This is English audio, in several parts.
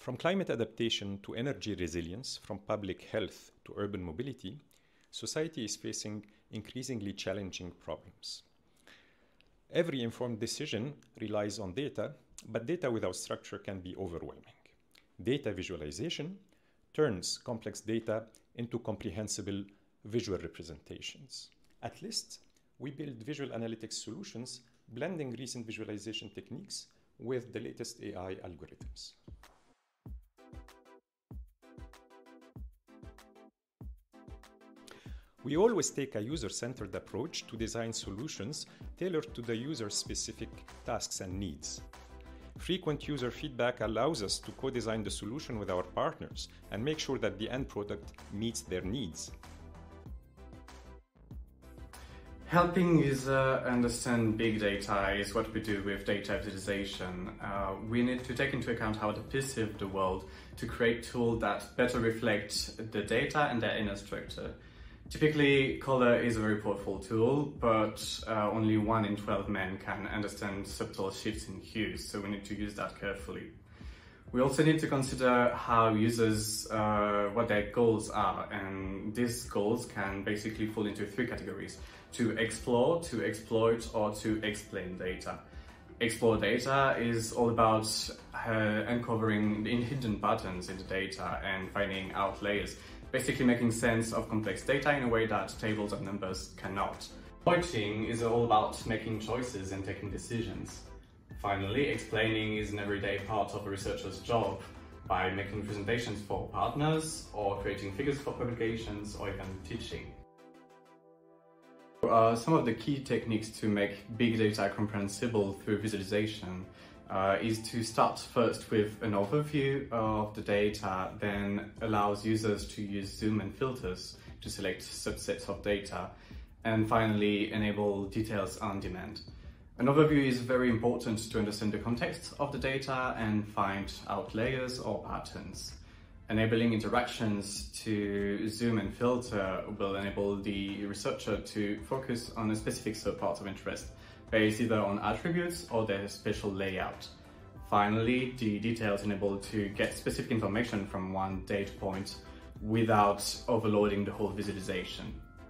From climate adaptation to energy resilience, from public health to urban mobility, society is facing increasingly challenging problems. Every informed decision relies on data, but data without structure can be overwhelming. Data visualization turns complex data into comprehensible visual representations. At List, we build visual analytics solutions blending recent visualization techniques with the latest AI algorithms. We always take a user-centered approach to design solutions tailored to the user's specific tasks and needs. Frequent user feedback allows us to co-design the solution with our partners and make sure that the end product meets their needs. Helping users understand big data is what we do with data visualization. We need to take into account how they perceive the world to create tools that better reflect the data and their inner structure. Typically, color is a very powerful tool, but only 1 in 12 men can understand subtle shifts in hues, so we need to use that carefully. We also need to consider how users, what their goals are, and these goals can basically fall into 3 categories: to explore, to exploit, or to explain data. Explore data is all about uncovering hidden patterns in the data and finding outliers, basically making sense of complex data in a way that tables and numbers cannot. Exploiting is all about making choices and taking decisions. Finally, explaining is an everyday part of a researcher's job by making presentations for partners or creating figures for publications or even teaching. Some of the key techniques to make big data comprehensible through visualization is to start first with an overview of the data, then allows users to use zoom and filters to select subsets of data, and finally enable details on demand. An overview is very important to understand the context of the data and find outliers or patterns. Enabling interactions to zoom and filter will enable the researcher to focus on a specific subpart of interest, based either on attributes or their spatial layout. Finally, the details enable to get specific information from one data point without overloading the whole visualization.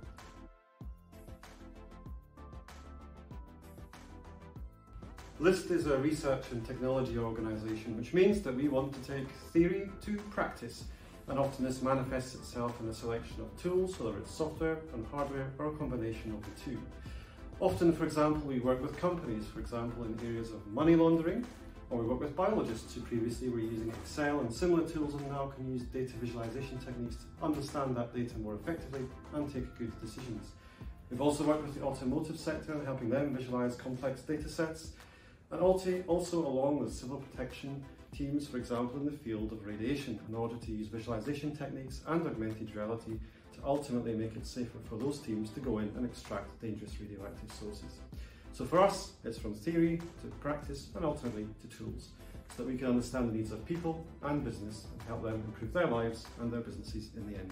LIST is a research and technology organisation, which means that we want to take theory to practice, and often this manifests itself in a selection of tools, whether it's software and hardware or a combination of the two. Often, for example, we work with companies, for example, in areas of money laundering, or we work with biologists who previously were using Excel and similar tools and now can use data visualization techniques to understand that data more effectively and take good decisions. We've also worked with the automotive sector and helping them visualize complex data sets, and also along with civil protection teams, for example, in the field of radiation, in order to use visualization techniques and augmented reality to ultimately make it safer for those teams to go in and extract dangerous radioactive sources. So for us, it's from theory to practice and ultimately to tools, so that we can understand the needs of people and business and help them improve their lives and their businesses in the end.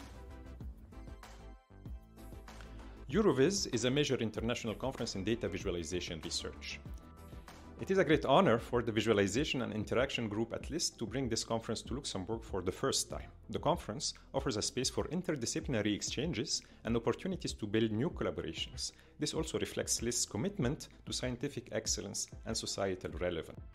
Euroviz is a major international conference in data visualization research. It is a great honor for the Visualization and Interaction Group at List to bring this conference to Luxembourg for the first time. The conference offers a space for interdisciplinary exchanges and opportunities to build new collaborations. This also reflects List's commitment to scientific excellence and societal relevance.